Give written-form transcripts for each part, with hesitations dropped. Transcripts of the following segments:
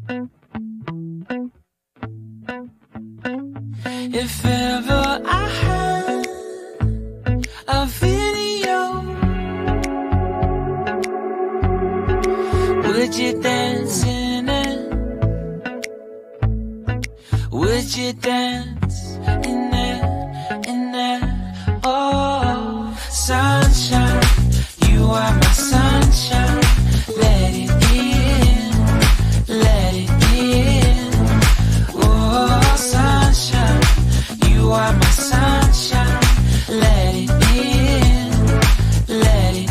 If ever I had a video, would you dance in it? Would you dance in it, in it? Oh, sunshine, you are my sunshine. Let it in, let it in. Oh, sunshine, you are my sunshine. Let it in, let it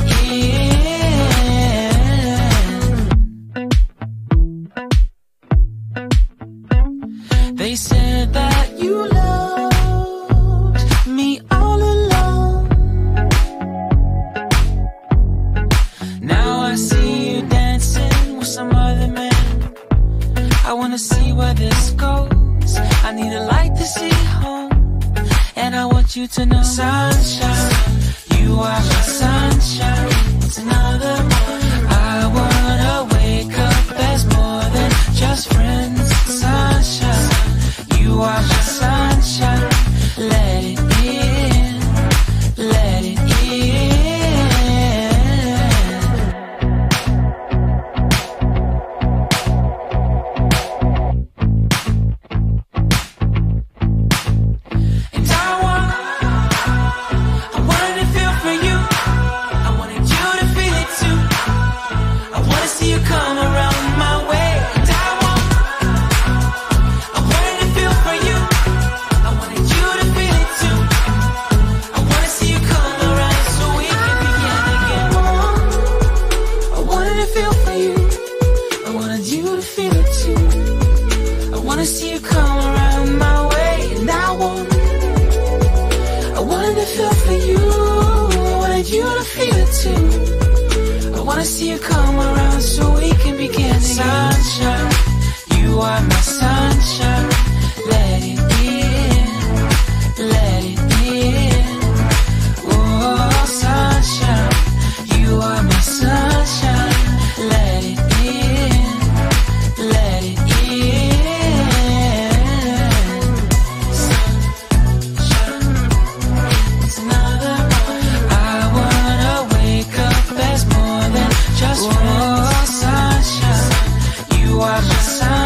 in. They said that you loved me all along. Now I see you dancing with some other man. I wanna see where this goes. I need a light to see home, and I want you to know, sunshine, you are my sunshine. It's another morning. I wanna wake up as more than just friends. Sunshine, you are my sunshine. Let it in, let it in. And I wanted to feel for you. I wanted you to feel it too. I wanna see you come around my way. And I wanted to feel for you. I wanted you to feel it too. I wanna see you come around so we can begin again. I wanted to feel for you. I wanted you to feel it too. I wanna see you come around my way. And I wanted to feel for you. I wanted you to feel it too. I wanna see you come around so we can begin again. Sunshine, you are my sunshine. Let it in, let it in. Oh, sunshine, you are my sunshine. Let it in, let it in. Sunshine, it's another morning. I wanna wake up as more than just friends. Oh, sunshine, you are my sunshine.